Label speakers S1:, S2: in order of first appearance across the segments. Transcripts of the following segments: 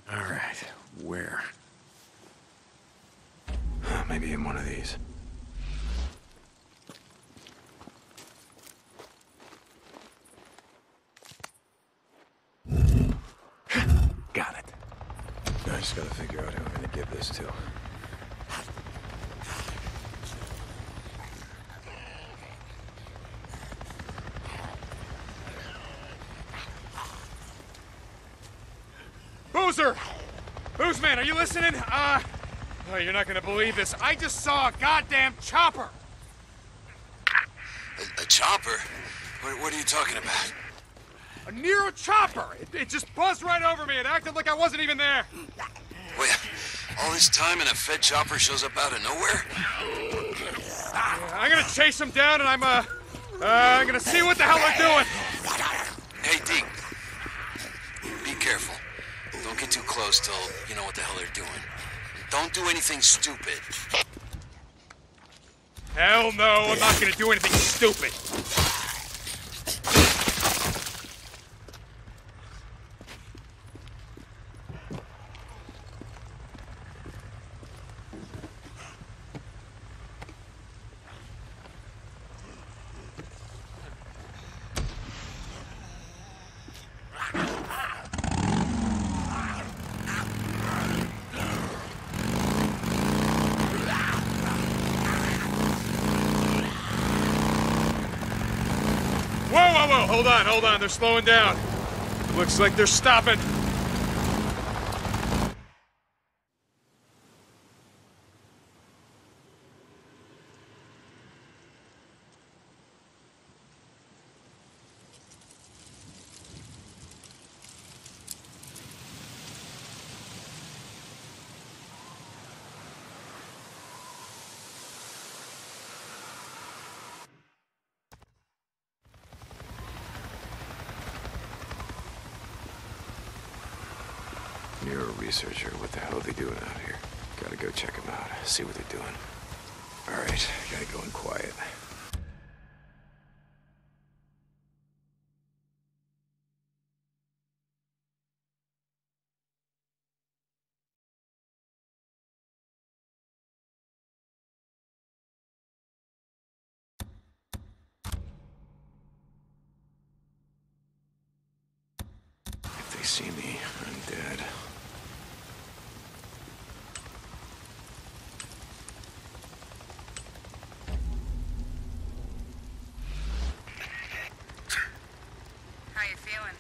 S1: All right, where?
S2: Maybe in one of these. Got it. I just gotta figure out who I'm gonna give this to.
S3: Boozer! Boozman, are you listening? Oh, you're not gonna believe this. I just saw a goddamn chopper!
S4: A chopper? What are you talking about?
S3: A NERO chopper! It just buzzed right over me and acted like I wasn't even there.
S4: Wait, all this time and a Fed chopper shows up out of nowhere?
S3: I'm gonna chase them down and I'm gonna see what the hell they're doing.
S4: Hey, Deke. Be careful. Don't get too close till you know what the hell they're doing. Don't do anything stupid.
S3: Hell no, I'm not gonna do anything stupid. Whoa, hold on, they're slowing down. Looks like they're stopping.
S2: NERO researcher, what the hell are they doing out here? Gotta go check them out, see what they're doing. Alright, gotta go in quiet. If they see me, I'm dead.
S5: How you feeling?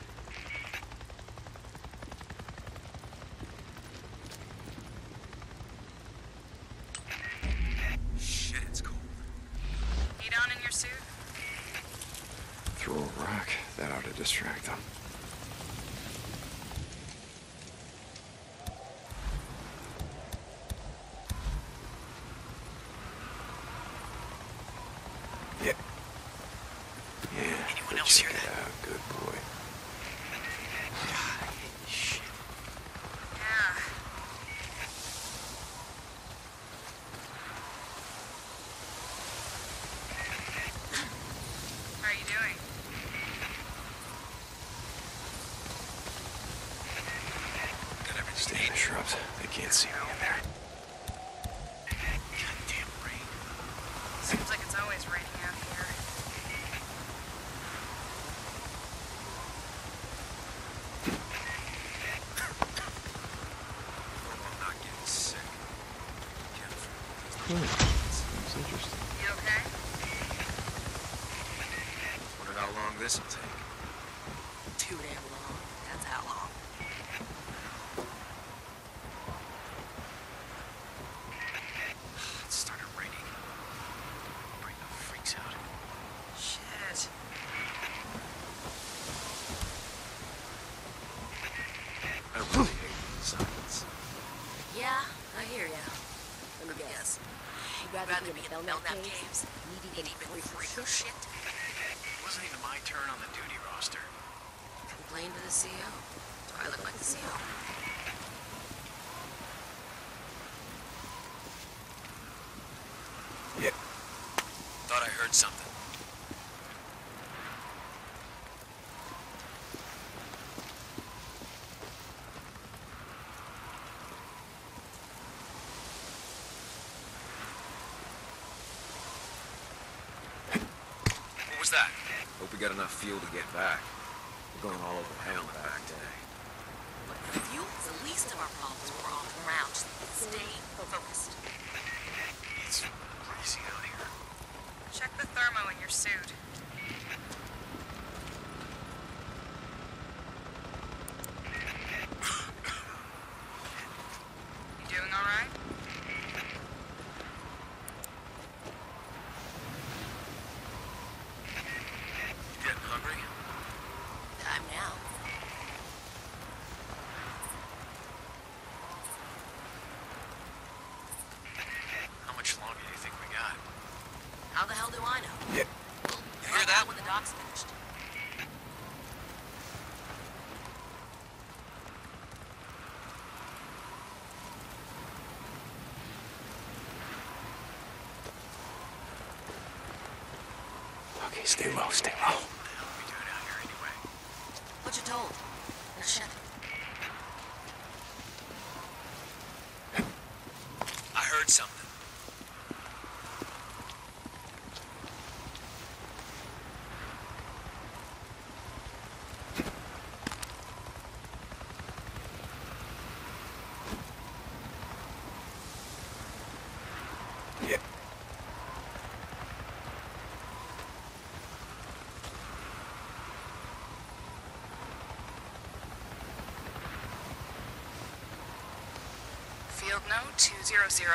S4: Shit, it's cold.
S5: Heat on in your suit?
S2: Throw a rock, that ought to distract them. Yeah.
S4: Anyone else hear that?
S2: Good boy.
S4: Shit.
S5: Yeah. How are you doing?
S4: Got everything.
S2: Stay in the shrubs. They can't see me in there.
S4: Goddamn rain.
S5: Seems like it's always raining out here.
S4: I'm not getting sick.
S2: Seems interesting.
S5: You okay?
S4: Wonder how long this'll take.
S5: Too damn long. That's how long.
S4: It started raining. Bring the freaks out.
S5: Shit.
S4: I really hate silence.
S5: Yeah, I hear ya. Let me guess. You'd rather be in the Belknap Caves? Knee-deep in freak shit?
S4: It wasn't even my turn on the duty roster.
S5: Complain to the CO. Do I look like the CO?
S2: Yeah.
S4: Thought I heard something. was that?
S1: Hope we got enough fuel to get back. We're going all over hell back today.
S5: Fuel is the least of our problems. We're on the ground. Just stay focused.
S4: It's freezing out here.
S6: Check the thermo in your suit. You doing all right?
S4: Getting hungry?
S5: Time now.
S4: How much longer do you think we got?
S5: How the hell do I know?
S2: Yeah.
S4: You hear that?
S5: When the dock's finished.
S2: Okay, stay low, stay low.
S4: What the hell are we doing out here anyway?
S5: What you told? The ship.
S4: I heard something.
S2: Yeah.
S6: Field note 2000.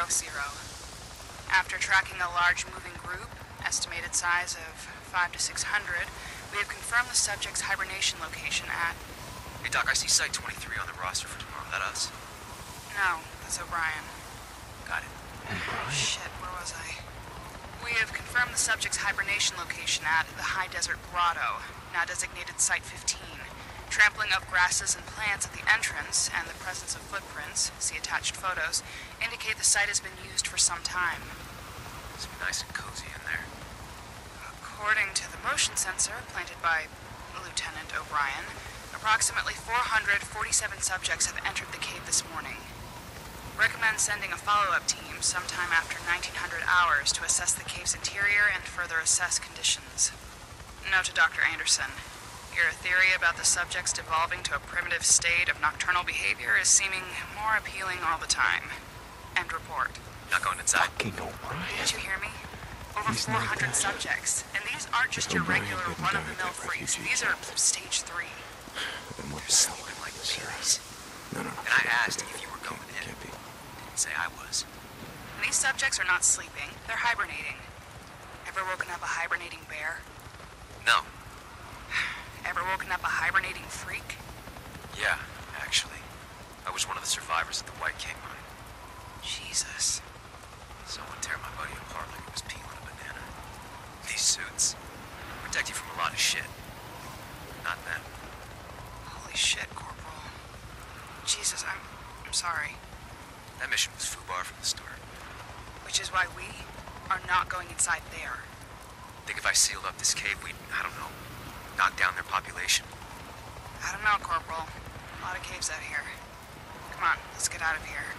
S6: After tracking a large moving group, estimated size of 500 to 600, we have confirmed the subject's hibernation location at...
S4: Hey, Doc, I see Site 23 on the roster for tomorrow. That us?
S6: No, that's O'Brien.
S4: Got it.
S6: Shit, where was I? We have confirmed the subject's hibernation location at the High Desert Grotto, now designated Site 15. Trampling of grasses and plants at the entrance and the presence of footprints, see attached photos, indicate the site has been used for some time.
S4: It's nice and cozy in there.
S6: According to the motion sensor planted by Lieutenant O'Brien, approximately 447 subjects have entered the cave this morning. Recommend sending a follow-up team sometime after 1900 hours to assess the cave's interior and further assess conditions. Note to Dr. Anderson. Your theory about the subjects devolving to a primitive state of nocturnal behavior is seeming more appealing all the time. End report.
S4: Not going inside.
S2: Fucking O'Brien.
S6: Did you hear me? Over
S2: He's not
S6: 400
S2: dead.
S6: subjects. And these aren't just your
S2: O'Brien
S6: regular
S2: didn't
S6: run-of-the-mill
S2: die at that
S6: freaks.
S2: refugee
S6: These are
S2: camp.
S6: stage 3.
S2: Then what
S4: They're
S2: the hell?
S4: sleeping like
S2: Sir.
S4: babies.
S2: No.
S4: And I asked if you were going in.
S2: Can't be.
S4: Didn't say I was.
S6: And these subjects are not sleeping. They're hibernating. Ever woken up a hibernating bear?
S4: No.
S6: Ever woken up a hibernating freak?
S4: Yeah, actually. I was one of the survivors at the White King run.
S6: Jesus.
S4: Someone tear my buddy apart like it was peeling a banana. These suits protect you from a lot of shit. Not them.
S6: Holy shit, Corporal. Jesus, I'm sorry.
S4: That mission was FUBAR from the start.
S6: Which is why we are not going inside there.
S4: Think if I sealed up this cave, we'd, I don't know, knock down their population?
S6: I don't know, Corporal. A lot of caves out here. Come on, let's get out of here.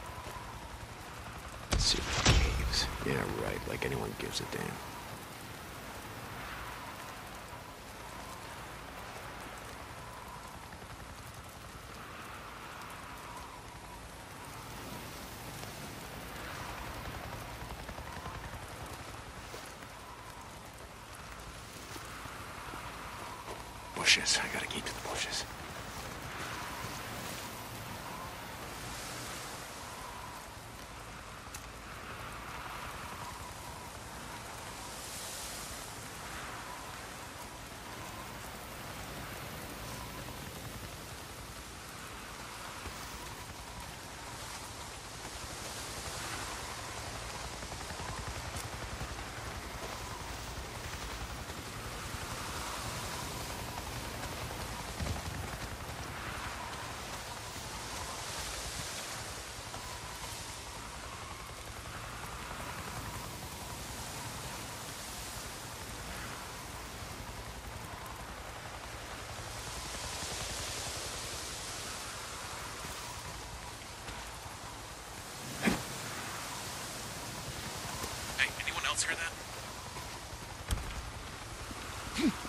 S2: Secret caves. Yeah, right. Like anyone gives a damn. Bushes. I gotta keep to the bushes.
S4: Hey, anyone else hear that?
S3: Huh?